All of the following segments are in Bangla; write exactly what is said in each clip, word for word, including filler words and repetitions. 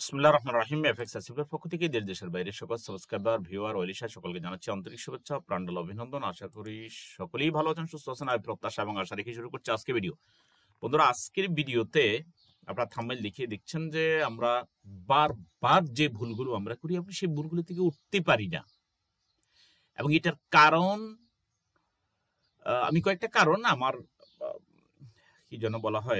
বিসমিল্লাহির রহমানির রহিম। এফএক্স আসিফের পক্ষ থেকে দেশ দেশের বাইরে সকল সাবস্ক্রাইবার, ভিউয়ার, ওয়েলিশা সকলকে জানাচ্ছি আন্তরিক শুভেচ্ছা, প্রাণঢালা অভিনন্দন। আশা করি সকলেই ভালো আছেন, সুস্থ আছেন। আমি প্রত্যাশা এবং আশা রেখে শুরু করছি আজকে ভিডিও। বন্ধুরা, আজকের ভিডিওতে আপনারা থাম্বনেল লিখে দেখছেন যে আমরা বারবার যে ভুলগুলো আমরা করি, আমরা সেই ভুলগুলো থেকে উঠতে পারি না, এবং এটার কারণ আমি কয়েকটা কারণ আমার কি যেন বলা হয়,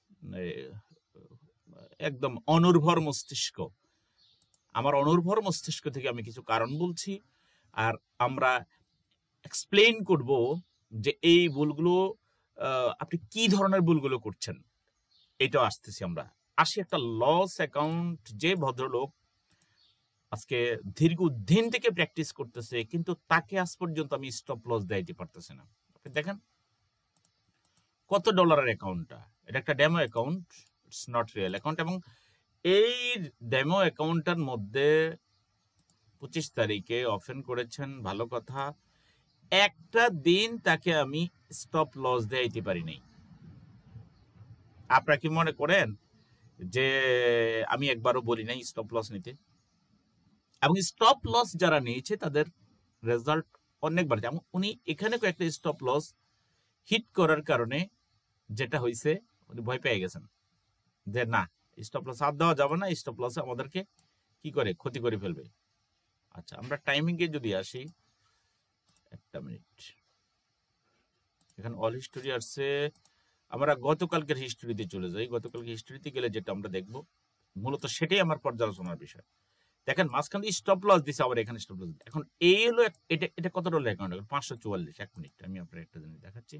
একদম অনির্ভর মস্তিষ্ক, আমার অনির্ভর মস্তিষ্ক থেকে আমি কিছু কারণ বলছি, আর আমরা এক্সপ্লেইন করব যে এই ভুলগুলো আপনি কি ধরনের ভুলগুলো করছেন। এইটাও আসতেছি। আমরা আসি একটা লস অ্যাকাউন্ট। যে ভদ্রলোক আজকে দীর্ঘদিন থেকে প্র্যাকটিস করতেছে, কিন্তু তাকে আজ পর্যন্ত আমি স্টপ লস দিতে পারতেছি না। আপনি দেখেন কত ডলারের অ্যাকাউন্টটা, এটা একটা demo account, it's not real account. এবং এই ডেমো অ্যাকাউন্টের মধ্যে পঁচিশ তারিখে ওপেন করেছেন, ভালো কথা। একটা দিন তাকে আমি স্টপ লস দিতে পারি নাই। আপনারা কি মনে করেন যে আমি একবারও বলি নাই স্টপ লস নিতে? এবং স্টপ লস যারা নিয়েছে তাদের রেজাল্ট অনেকবার, যেমন উনি এখানে কয়েকটা স্টপ লস হিট করার কারণে যেটা হয়েছে, উনি ভয় পেয়ে গেছেন যে না, স্টপ লস হাত দেওয়া যাবে না, স্টপ লস আমাদেরকে কি করে ক্ষতি করে ফেলবে। আচ্ছা, আমরা টাইমিংয়ে যদি আসি, একটা মিনিট, এখানে অল হিস্টোরি আসছে। আমরা গতকালকের হিস্টোরিতে চলে যাই। গতকালকে হিস্টোরিতে গেলে যেটা আমরা দেখব, মূলত সেটাই আমার পর্যালোচনার বিষয়। দেখেন মাঝখান দিয়ে স্টপ লস দিছে, আবার এখানে স্টপ লস। এখন এই হলো এটা এটা কত ডলার অ্যাকাউন্ট? পাঁচশো চুয়াল্লিশ। এক মিনিট, আমি আপনার একটা জিনিস দেখাচ্ছি।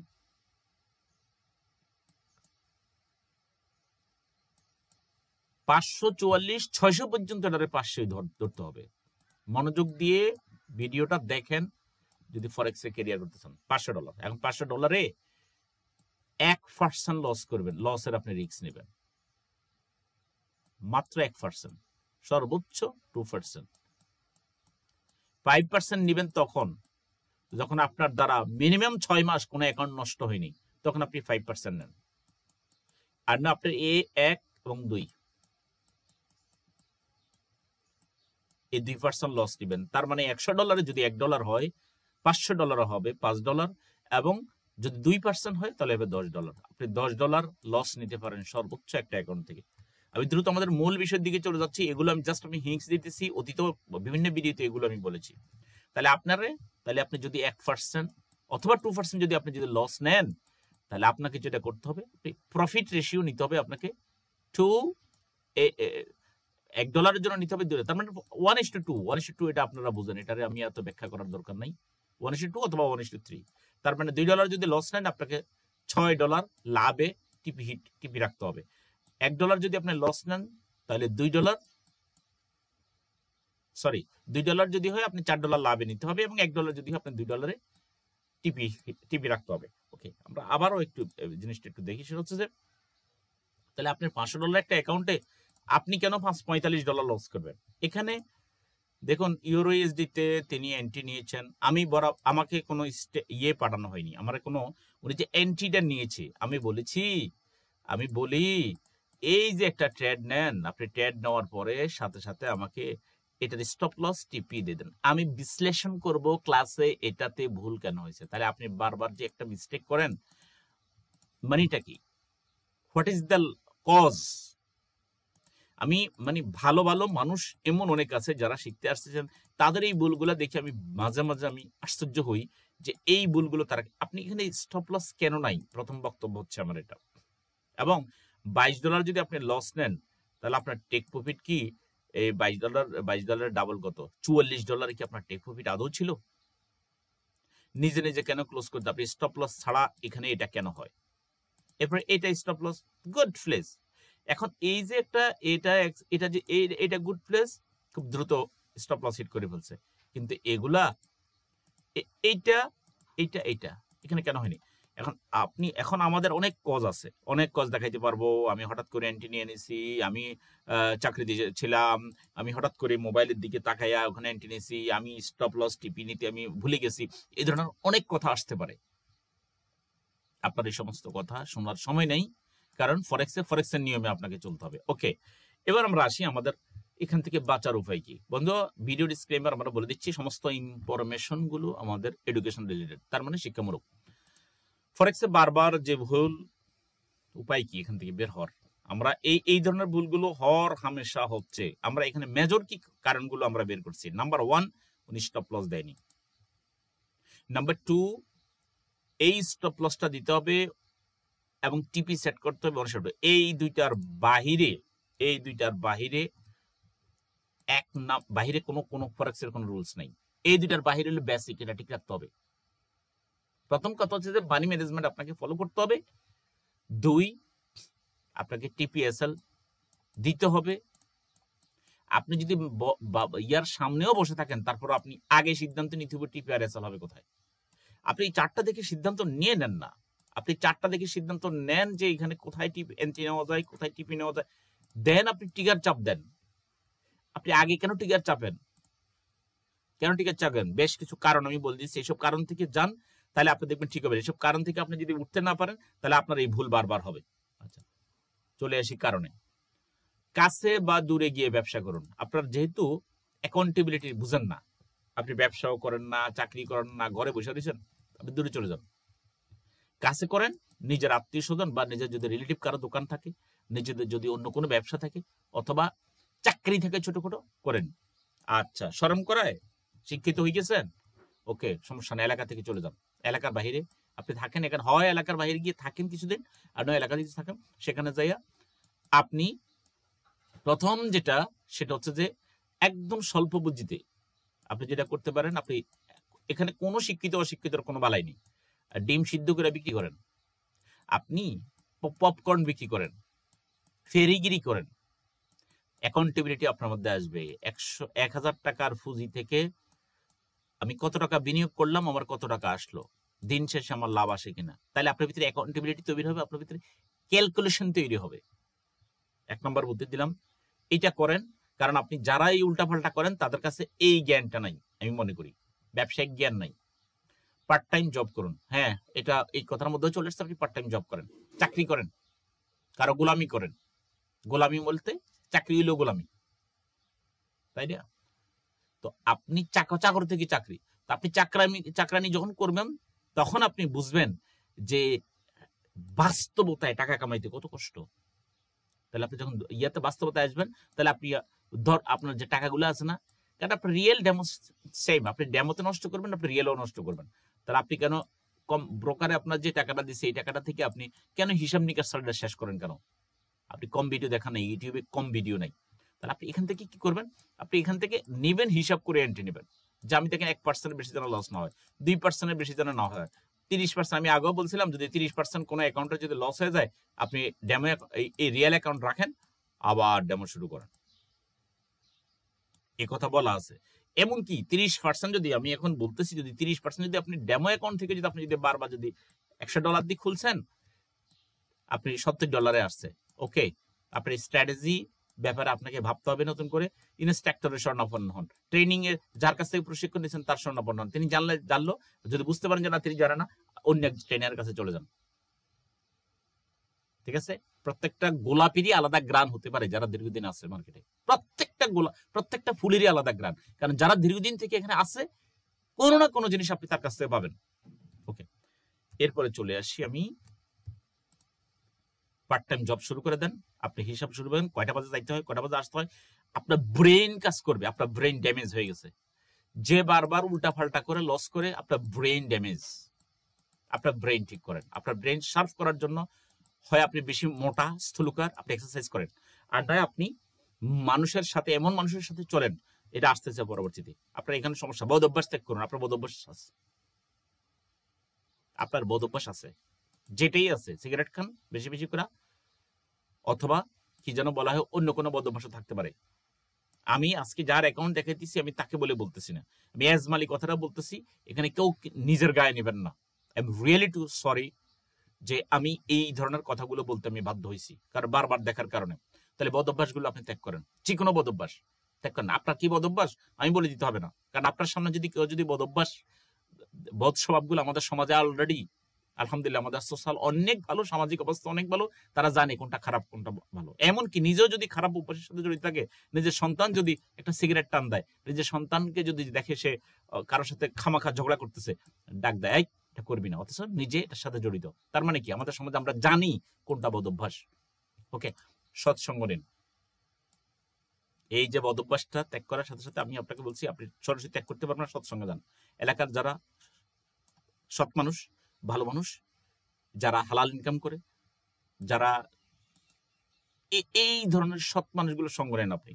পাঁচশো চুয়াল্লিশ ছয়শো পর্যন্ত এটারে পাঁচশোই ধরতে হবে। মনোযোগ দিয়ে ভিডিওটা দেখেন যদি ফরেক্সে ক্যারিয়ার করতে চান। পাঁচশো ডলার। এখন পাঁচশো ডলারে এক পার্সেন্ট লস করবেন, লসের আপনি রিস্ক নেবেন মাত্র এক পার্সেন্ট, সর্বোচ্চ টু পার্সেন্ট। ফাইভ পার্সেন্ট নেবেন তখন যখন আপনার দ্বারা মিনিমাম ছয় মাস কোনো অ্যাকাউন্ট নষ্ট হয়নি, তখন আপনি ফাইভ পার্সেন্ট নেন। আর না, আপনার এ এক এবং দুই, এই দুই পার্সেন্ট লস নেবেন। তার মানে একশো ডলারে যদি এক ডলার হয়, পাঁচশো ডলার হবে পাঁচ ডলার, এবং যদি দুই পার্সেন্ট হয় তাহলে হবে দশ ডলার। আপনি দশ ডলার লস নিতে পারেন সর্বোচ্চ একটা অ্যাকাউন্ট থেকে। আমি দ্রুত আমাদের মূল বিষয়ের দিকে চলে যাচ্ছি। এগুলো আমি জাস্ট আমি হিংস দিতেছি, অতীত বিভিন্ন ভিডিওতে এগুলো আমি বলেছি। তাহলে আপনারে তাহলে আপনি যদি এক পার্সেন্ট অথবা টু পার্সেন্ট যদি আপনি যদি লস নেন, তাহলে আপনাকে যেটা করতে হবে, প্রফিট রেশিও নিতে হবে আপনাকে টু, এক ডলারের জন্য নিতে হবে। তার মানে one is to two one is two এটা আপনারা বুঝেন, এটারে আমি এত ব্যাখ্যা করার দরকার নাই। ওয়ান ইস টু অথবা ওয়ান ইস টু থ্রি। তার মানে দুই ডলার যদি লস নেন, আপনাকে ছয় ডলার লাভে টিপি হিট টিপি রাখতে হবে। এক ডলার যদি আপনি লস নেন, তাহলে দুই ডলার সরি দুই ডলার যদি হয় আপনি চার ডলার লাভে নিতে হবে, এবং এক ডলার যদি হয় আপনি দুই ডলারে টিপি টিপি রাখতে হবে। ওকে, আমরা আবারও একটু জিনিসটা একটু দেখি। সেটা হচ্ছে যে তাহলে আপনার পাঁচশো ডলার একটা অ্যাকাউন্টে আপনি কেন পাঁচ পঁয়তাল্লিশ ডলার লস করবেন? এখানে দেখুন ইউরো ইউএসডিতে তিনি এন্ট্রি নিয়েছেন। আমি বড় আমাকে কোনো ইয়ে পাঠানো হয়নি, আমার কোনো উনি যে এন্ট্রিটা নিয়েছে, আমি বলেছি আমি বলি এই যে একটা ট্রেড নেন, আপনি ট্রেড নেওয়ার পরে সাথে সাথে আমাকে এটার স্টপ লস টিপি দিয়ে দেন। আমি বিশ্লেষণ করব ক্লাসে এটাতে ভুল কেন হয়েছে। তাহলে আপনি বারবার যে একটা মিস্টেক করেন, মানিটা কি, হোয়াট ইজ দ্য কজ? আমি মানে ভালো ভালো মানুষ এমন অনেক আছে যারা শিখতে আসতেছেন, তাদের এই ভুলগুলো দেখে আমি মাঝে মাঝে আমি আশ্চর্য হই যে এই ভুলগুলো তারা, আপনি এখানে স্টপ লস কেন নাই? প্রথম বক্তব্য হচ্ছে আমার এটা। এবং বাইশ ডলার যদি আপনি লস নেন, তাহলে আপনার টেক প্রফিট কি এই বাইশ ডলার বাইশ ডলারের ডাবল কত, চুয়াল্লিশ ডলারে কি আপনার টেক প্রফিট আদৌ ছিল? নিজে নিজে কেন ক্লোজ করতে? আপনি স্টপ লস ছাড়া এখানে এটা কেন হয়? এরপরে এটা স্টপ লস গুড প্লেস। এখন এই যে একটা এটা এটা যে এটা গুড প্লেস, খুব দ্রুত স্টপ লস হিট করে ফেলছে, কিন্তু এগুলা এইটা এইটা এইটা এখানে কেন হয়নি? এখন আপনি এখন আমাদের অনেক কজ আছে, অনেক কজ দেখাইতে পারবো। আমি হঠাৎ করে এন্ট্রি নিয়ে নিয়েছি, আমি চাকরি দিয়েছিলাম, আমি হঠাৎ করে মোবাইলের দিকে তাকাইয়া ওখানে এন্ট্রি নিয়েছি, আমি স্টপ লস টিপি নিতে আমি ভুলে গেছি। এই ধরনের অনেক কথা আসতে পারে। আপনার এই সমস্ত কথা শোনার সময় নেই, কারণ ফরেক্সে ফরেক্সের নিয়মে আপনাকে চলতে হবে। ওকে, এবার আমরা আসি আমাদের এখান থেকে বাঁচার উপায় কি। বন্ধু, ভিডিও ডিসক্লেমার আমরা বলে দিচ্ছি, সমস্ত ইনফরমেশন গুলো আমাদের এডুকেশন রিলেটেড, তার মানে শিক্ষামূলক। ফরেক্সে বারবার যে ভুল, উপায় কি এখান থেকে বের হওয়ার। আমরা এই এই ধরনের ভুলগুলো হর হামেশা হচ্ছে। আমরা এখানে মেজর কি কারণগুলো আমরা বের করছি। নাম্বার ওয়ান, উনি স্টপ লস দেয়নি। নাম্বার টু, এই স্টপ লসটা দিতে হবে এবং টিপি সেট করতে হবে অনশর্ট। এই দুইটার বাহিরে এই দুইটার বাহিরে এক না বাহিরে কোনো কোনো ফরেক্সের কোনো রুলস নাই। এই দুইটার বাহিরে হলে বেসিক, এটা ঠিক রাখতে হবে। প্রথম কথা হচ্ছে যে মানি ম্যানেজমেন্ট আপনাকে ফলো করতে হবে। দুই, আপনাকে টিপিএসএল দিতে হবে। আপনি যদি ইয়ার সামনেও বসে থাকেন, তারপর আপনি আগে সিদ্ধান্ত নিতে হবে টিপিআরএসএল হবে কোথায়। আপনি এই চারটা দেখে সিদ্ধান্ত নিয়ে নেন না, আপনি চারটা দেখে সিদ্ধান্ত নেন যে এখানে কোথায় টিপ এন্ট্রি নেওয়া যায়, কোথায় টিপি নেওয়া যায়, দেন আপনি টিগার চাপ দেন। আপনি আগে কেন টিগার চাপেন, কেন টিগার চাপেন? বেশ কিছু কারণ আমি বলে দিচ্ছি, এইসব কারণ থেকে যান, তাহলে আপনি দেখবেন ঠিক হবে। এইসব কারণ থেকে আপনি যদি উঠতে না পারেন, তাহলে আপনার এই ভুল বারবার হবে। আচ্ছা, চলে আসি কারণে। কাছে বা দূরে গিয়ে ব্যবসা করুন। আপনার যেহেতু অ্যাকাউন্টেবিলিটি বুঝেন না, আপনি ব্যবসাও করেন না, চাকরি করেন না, ঘরে বসে দিয়েছেন, আপনি দূরে চলে যান। কাছে করেন, নিজের আত্মীয় স্বজন বা নিজের যদি রিলেটিভ কারো দোকান থাকে, নিজেদের যদি অন্য কোনো ব্যবসা থাকে, অথবা চাকরি থেকে ছোটখাটো করেন। আচ্ছা, শরম করায়, শিক্ষিত হয়ে গেছেন, ওকে, সমস্যা না, এলাকা থেকে চলে যান। এলাকার বাহিরে আপনি থাকেন, এখানে হয় এলাকার বাহিরে গিয়ে থাকেন কিছুদিন, আর নয় এলাকা থেকে থাকেন, সেখানে যাইয়া আপনি প্রথম যেটা সেটা হচ্ছে যে একদম স্বল্প পুঁজিতে আপনি যেটা করতে পারেন, আপনি এখানে কোনো শিক্ষিত অশিক্ষিতর কোনো বালাই নেই। ডিম সিদ্ধ করে বিক্রি করেন, আপনি পপকর্ন বিক্রি করেন, ফেরিগিরি করেন, অ্যাকাউন্টেবিলিটি আপনার মধ্যে আসবে। একশো এক হাজার টাকার পুঁজি থেকে আমি কত টাকা বিনিয়োগ করলাম, আমার কত টাকা আসলো, দিন শেষে আমার লাভ আসে কিনা, তাহলে আপনার ভিতরে অ্যাকাউন্টেবিলিটি তৈরি হবে, আপনার ভিতরে ক্যালকুলেশন তৈরি হবে। এক নম্বর বুদ্ধি দিলাম, এটা করেন। কারণ আপনি যারা এই উল্টাপাল্টা করেন তাদের কাছে এই জ্ঞানটা নাই, আমি মনে করি ব্যবসায়িক জ্ঞান নাই। পার্ট টাইম জব করুন, হ্যাঁ, এটা এই কথার মধ্যে চলে এসছে। আপনি পার্ট টাইম জব করেন, চাকরি করেন, কারো গোলামি করেন। গোলামি বলতে চাকরি হইলো গোলামি, তাই না? তো আপনি চাকর থেকে চাকরি, তো আপনি চাকরানি চাকরানি যখন করবেন, তখন আপনি বুঝবেন যে বাস্তবতায় টাকা কামাইতে কত কষ্ট। তাহলে আপনি যখন ইয়াতে বাস্তবতায় আসবেন, তাহলে আপনি ধর আপনার যে টাকাগুলো আছে না, কারণ আপনার রিয়েল ডেমো সেম, আপনি ডেমোতে নষ্ট করবেন, আপনি রিয়েলও নষ্ট করবেন। তাহলে আপনি কেন কম ব্রোকারে আপনার যে টাকাটা দিচ্ছে, এই টাকাটা থেকে আপনি কেন হিসাব নিকাশ শেষ করেন? কেন আপনি কম ভিডিও দেখা নেই, ইউটিউবে কম ভিডিও নাই? তাহলে আপনি এখান থেকে কি করবেন, আপনি এখান থেকে নেবেন, হিসাব করে এন্ট্রি নেবেন, যে আমি দেখেন এক পার্সেন্টের বেশি যেন লস না হয়, দুই পার্সেন্টের বেশি যেন না হয়, তিরিশ পার্সেন্ট। আমি আগেও বলছিলাম, যদি তিরিশ পার্সেন্ট কোনো অ্যাকাউন্টে যদি লস হয়ে যায়, আপনি ডেমো এই রিয়েল অ্যাকাউন্ট রাখেন, আবার ডেমো শুরু করেন। এ কথা বলা আছে। এমনকি তিরিশ পার্সেন্ট যদি আমি এখন বলতেছি, যদি তিরিশ পার্সেন্ট যদি আপনি ডেমো অ্যাকাউন্ট থেকে যদি আপনি যদি বারবার যদি একশো ডলার দিয়ে খুলছেন, আপনি সত্তর ডলারে আসছে, ওকে। আপনার স্ট্র্যাটেজি ব্যাপারে আপনাকে ভাবতে হবে নতুন করে। ইনস্ট্রাক্টরের শরণাপন্ন হন, ট্রেনিং এর যার কাছ থেকে প্রশিক্ষণ নিয়েছেন তার শরণাপন্ন হন। তিনি জানলে জানলো, যদি বুঝতে পারেন যে না তিনি জানে না, অন্য এক ট্রেনারের কাছে চলে যান। ঠিক আছে? প্রত্যেকটা গোলাপেরই আলাদা গ্রান হতে পারে, যারা দীর্ঘদিন আছে মার্কেটে। প্রত্যেকটা গোলাপ, প্রত্যেকটা ফুলেরই আলাদা গ্রান, কারণ যারা দীর্ঘদিন থেকে এখানে আছে, কোনো না কোনো জিনিস আপনি তার কাছ থেকে পাবেন। ওকে, এরপরে চলে আসি আমি, পার্ট টাইম জব শুরু করে দেন। আপনি হিসাব শুরু করেন, কয়টা বাজে যাইতে হয়, কয়টা বাজে আসতে হয়। আপনার ব্রেন কাজ করবে, আপনার ব্রেন ড্যামেজ হয়ে গেছে। যে বারবার উল্টা ফাল্টা করে লস করে, আপনার ব্রেন ড্যামেজ। আপনার ব্রেন ঠিক করেন। আপনার ব্রেন শার্প করার জন্য হয় আপনি বেশি মোটা স্থূলকার, আপনি এক্সারসাইজ করেন, আর নয় আপনি মানুষের সাথে, এমন মানুষের সাথে চলেন, এটা আসতেছে পরবর্তীতে। আপনার এখানে সমস্যা, বদ অভ্যাস ত্যাগ করুন। আপনার বদ অভ্যাস আছে, আপনার বদ অভ্যাস আছে, যেটাই আছে, সিগারেট খান বেশি বেশি করে, অথবা কি যেন বলা হয়, অন্য কোনো বদ অভ্যাস থাকতে পারে। আমি আজকে যার অ্যাকাউন্ট দেখাইতেছি, আমি তাকে বলে বলতেছি না, আমি এজ মালিক কথাটা বলতেছি। এখানে কেউ নিজের গায়ে নেবেন না। I am really too sorry যে আমি এই ধরনের কথাগুলো বলতে আমি বাধ্য হয়েছি, কারণ বারবার দেখার কারণে। তাহলে বদ অভ্যাসগুলো আপনি ত্যাগ করেন, যে কোনো বদ অভ্যাস ত্যাগ করেন। আপনার কি বদ অভ্যাস আমি বলে দিতে হবে না, কারণ আপনার সামনে যদি কেউ যদি বদ অভ্যাস, বদ স্বভাবগুলো আমাদের সমাজে অলরেডি আলহামদুলিল্লাহ আমাদের সোশ্যাল অনেক ভালো, সামাজিক অবস্থা অনেক ভালো, তারা জানে কোনটা খারাপ কোনটা ভালো। এমনকি নিজেও যদি খারাপ অভ্যাসের সাথে জড়িত থাকে, নিজের সন্তান যদি একটা সিগারেট টান দেয়, নিজের সন্তানকে যদি দেখে সে কারোর সাথে খামাখা ঝগড়া করতেছে, ডাক দেয় এটা করবি না, অথচ নিজে এটার সাথে জড়িত। তার মানে কি আমাদের সমাজে আমরা জানি কোনটা বদ অভ্যাস। ওকে, সৎসঙ্গ নিন। এই যে বদ অভ্যাসটা ত্যাগ করার সাথে সাথে আমি আপনাকে বলছি আপনি সরাসরি ত্যাগ করতে পারবেন না, সৎসঙ্গে যান। এলাকার যারা সৎ মানুষ, ভালো মানুষ, যারা হালাল ইনকাম করে, যারা এই ধরনের সৎ মানুষগুলো সঙ্গ নেন আপনি।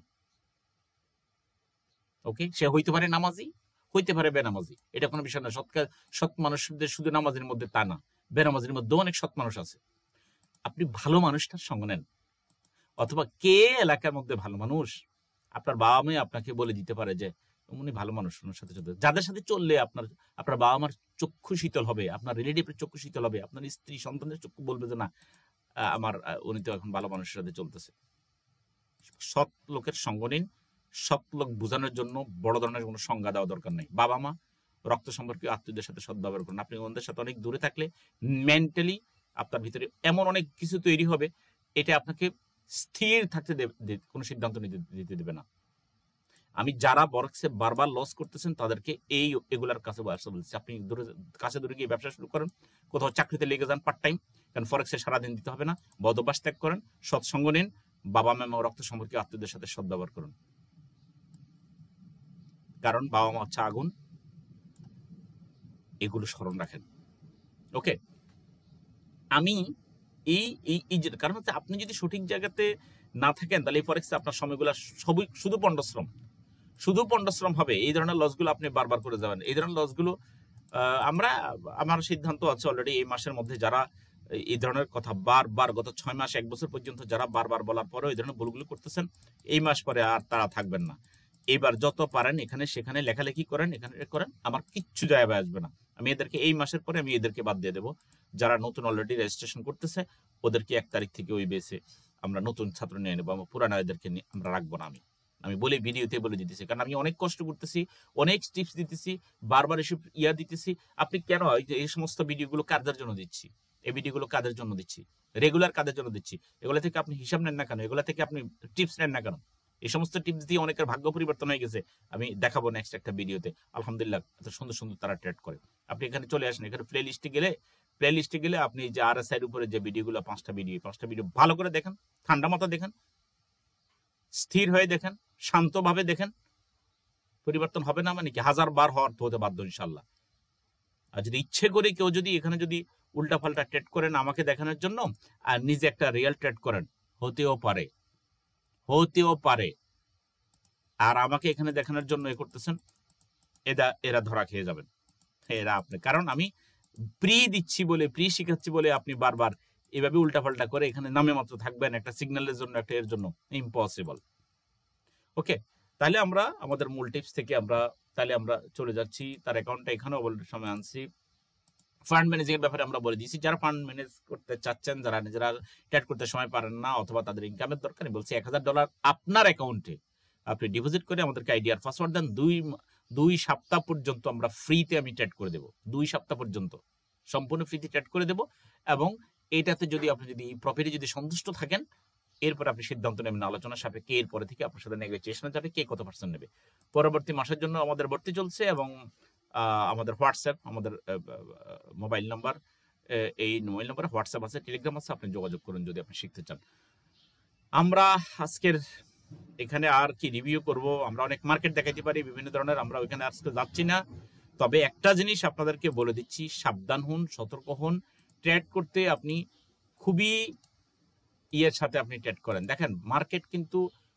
ওকে, সে হইতে পারে নামাজি, হইতে পারে বেনামাজি, এটা কোনো বিষয় না। সৎ সৎ মানুষদের শুধু নামাজের মধ্যে তা না, বেনামাজির মধ্যে অনেক সৎ মানুষ আছে। আপনি ভালো মানুষটার সঙ্গ নেন। অথবা কে এলাকার মধ্যে ভালো মানুষ, আপনার বাবা মেয়ে আপনাকে বলে দিতে পারে যে উনি ভালো মানুষ, ওনার সাথে সাথে যাদের সাথে চললে আপনার আপনার বাবা মার চক্ষু শীতল হবে, আপনার রিলেটিভের চক্ষু শীতল হবে, আপনার স্ত্রী সন্তানদের চক্ষু বলবে যে না আমার উনি তো এখন ভালো মানুষের সাথে চলতেছে। সৎ লোকের সঙ্গ নিন। সৎ লোক বোঝানোর জন্য বড় ধরনের কোনো সংজ্ঞা দেওয়া দরকার নেই। বাবা মা, রক্ত সম্পর্কীয় আত্মীয়দের সাথে সদ্ব্যবহার করুন। আপনি ওদের সাথে অনেক দূরে থাকলে মেন্টালি আপনার ভিতরে এমন অনেক কিছু তৈরি হবে, এটা আপনাকে স্থির থাকতে দেবে, কোনো সিদ্ধান্ত নিতে দিতে দেবে না। আমি যারা বরক্সে বারবার লস করতেছেন তাদেরকে এই এগুলার কাছে বলছি, আপনি দূরে কাছে দূরে গিয়ে ব্যবসা শুরু করেন, কোথাও চাকরিতে লেগে যান পার্ট টাইম, কারণ ফরেক্সে সারাদিন দিতে হবে না। বদ অভ্যাস ত্যাগ করেন, সৎসঙ্গ নিন, বাবা মা রক্ত সম্পর্কে আত্মীয়দের সাথে সদ্ব্যবহার করুন। কারণ বাবা মা হচ্ছে আগুন, এগুলো স্মরণ রাখেন। ওকে, আমি এই এই যে কারণ হচ্ছে আপনি যদি সঠিক জায়গাতে না থাকেন তাহলে এই ফরেক্সে আপনার সময়গুলো সবই শুধু পণ্ডশ্রম, শুধু পণ্ডশ্রম হবে। এই ধরনের লসগুলো আপনি বারবার করে যাবেন। এই ধরনের লসগুলো আমরা, আমার সিদ্ধান্ত আছে অলরেডি এই মাসের মধ্যে যারা এই ধরনের কথা বারবার গত ছয় মাস এক বছর পর্যন্ত যারা বারবার বলার পরেও এই ধরনের ভুলগুলো করতেছেন, এই মাস পরে আর তারা থাকবেন না। এবার যত পারেন এখানে সেখানে লেখালেখি করেন, এখানে করেন, আমার কিচ্ছু যায় আসবে না। আমি এদেরকে এই মাসের পরে আমি এদেরকে বাদ দিয়ে দেবো। যারা নতুন অলরেডি রেজিস্ট্রেশন করতেছে ওদেরকে এক তারিখ থেকে ওই বেসে আমরা নতুন ছাত্র নিয়ে নেবো, আমার পুরানো এদেরকে আমরা রাখবো না। আমি আমি বলে ভিডিওতে বলে দিতেছি, কারণ আমি অনেক কষ্ট করতেছি, অনেক টিপস দিতেছি, বারবার এসব ইয়া দিতেছি। আপনি কেন এই সমস্ত ভিডিওগুলো কাদের জন্য দিচ্ছি, এই ভিডিওগুলো কাদের জন্য দিচ্ছি, রেগুলার কাদের জন্য দিচ্ছি, এগুলো থেকে আপনি হিসাব নেন না কেন, এগুলো থেকে আপনি টিপস নেন না কেন? এই সমস্ত টিপস দিয়ে অনেকের ভাগ্য পরিবর্তন হয়ে গেছে, আমি দেখাবো নেক্সট একটা ভিডিওতে। আলহামদুলিল্লাহ এত সুন্দর সুন্দর তারা ট্রেড করে। আপনি এখানে চলে আসেন, এখানে প্লে লিস্টে গেলে প্লে লিস্টে গেলে আপনি যে আর এস আই উপরে যে ভিডিওগুলো পাঁচটা ভিডিও পাঁচটা ভিডিও ভালো করে দেখেন, ঠান্ডা মাথা দেখেন, স্থির হয়ে দেখেন, শান্তভাবে দেখেন। পরিবর্তন হবে না মানে কি, হাজার বার হওয়ার তো হতে বাধ্য ইনশাল্লাহ। আর যদি ইচ্ছে করে কেউ যদি এখানে যদি উল্টা পাল্টা ট্রেড করেন আমাকে দেখানোর জন্য আর নিজে একটা রিয়েল ট্রেড করেন, হতেও পারে, হতেও পারে। আর আমাকে এখানে দেখানোর জন্য এ করতেছেন, এরা এরা ধরা খেয়ে যাবেন এরা আপনি। কারণ আমি প্রি দিচ্ছি বলে, প্রি শিখাচ্ছি বলে আপনি বারবার এভাবে উল্টাপাল্টা করে এখানে নামে মাত্র থাকবেন একটা সিগন্যালের জন্য, একটা এর জন্য, ইম্পসিবল। ওকে, তাহলে আমরা আমাদের মূল টিপস থেকে আমরা তাহলে আমরা চলে যাচ্ছি। তার অ্যাকাউন্টটা এখানেও বলার সময় আনছি। ফান্ড ম্যানেজিং এর ব্যাপারে আমরা বলে দিয়েছি। যারা ফান্ড ম্যানেজ করতে চাচ্ছেন, যারা নিজেরা ট্রেড করতে সময় পারেন না অথবা তাদের ইনকামের দরকার, বলছি এক হাজার ডলার আপনার অ্যাকাউন্টে আপনি ডিপোজিট করে আমাদেরকে আইডি আর পাসওয়ার্ড দেন। দুই দুই সপ্তাহ পর্যন্ত আমরা ফ্রিতে আমি ট্রেড করে দেবো। দুই সপ্তাহ পর্যন্ত সম্পূর্ণ ফ্রিতে ট্রেড করে দেবো। এবং এটাতে যদি আপনি যদি প্রফিটে যদি সন্তুষ্ট থাকেন, এরপর আপনি সিদ্ধান্ত নেবেন আলোচনা সাপেক্ষে। এরপরে থেকে আপনার সাথে নেগোসিয়েশনে যাবে কে কত পার্সেন্ট নেবে। পরবর্তী মাসের জন্য আমাদের ভর্তি চলছে এবং আমাদের হোয়াটসঅ্যাপ, আমাদের মোবাইল নাম্বার, এই মোবাইল নাম্বারে হোয়াটসঅ্যাপ আছে, টেলিগ্রাম আছে, আপনি যোগাযোগ করুন যদি আপনি শিখতে চান। আমরা আজকের এখানে আর কি রিভিউ করব, আমরা অনেক মার্কেট দেখাইতে পারি বিভিন্ন ধরনের, আমরা ওইখানে আজকে যাচ্ছি না। তবে একটা জিনিস আপনাদেরকে বলে দিচ্ছি, সাবধান হন, সতর্ক হন। ট্রেড করতে আপনি খুবই ইয়ের সাথে আপনি ট্রেড করেন। দেখেন মার্কেট কিন্তু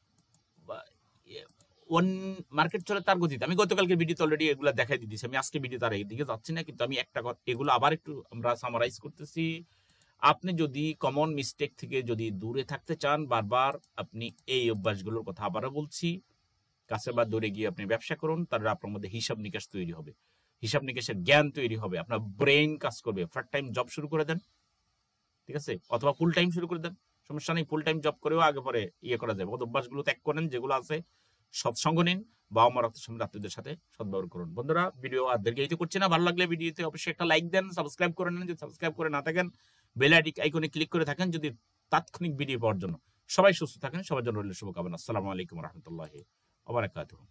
ওন মার্কেট চলে তার গতিতে। আমি গতকালকে ভিডিওতে অলরেডি এগুলো দেখাই দিয়েছি, আমি আজকে ভিডিও তার এইদিকে যাচ্ছি না, কিন্তু আমি একটা কথা এগুলো আবার একটু আমরা সামারাইজ করতেছি। আপনি যদি কমন মিস্টেক থেকে যদি দূরে থাকতে চান, বারবার আপনি এই অভ্যাসগুলোর কথা আবারও বলছি, কাছে বা দূরে গিয়ে আপনি ব্যবসা করুন, তাহলে আপনার মধ্যে হিসাব নিকাশ তৈরি হবে, হিসাব নিকাশের জ্ঞান তৈরি হবে, আপনার ব্রেন কাজ করবে। পার্ট টাইম জব শুরু করে দেন, ঠিক আছে, অথবা ফুল টাইম শুরু করে দেন, সমস্যা নেই। ফুল টাইম জব করেও আগে পরে ইয়ে করা যায়। অভ্যাসগুলো ত্যাগ করেন যেগুলো আছে, সৎসঙ্গ নিন, বাবা মা রক্ত সম্পর্কে আত্মীয়দের সাথে সদ্ব্যবহার করুন। বন্ধুরা ভিডিও আর দীর্ঘায়িত করছি না, ভালো লাগলে ভিডিওতে অবশ্যই একটা লাইক দেন, সাবস্ক্রাইব করে নেন যদি সাবস্ক্রাইব করে না থাকেন, বেল আইকনে ক্লিক করে থাকেন যদি তাৎক্ষণিক ভিডিও পাওয়ার জন্য। সবাই সুস্থ থাকেন, সবার জন্য রইল শুভকামনা। আসসালামু আলাইকুম রহমতুল্লাহি ওয়া বারাকাতুহু।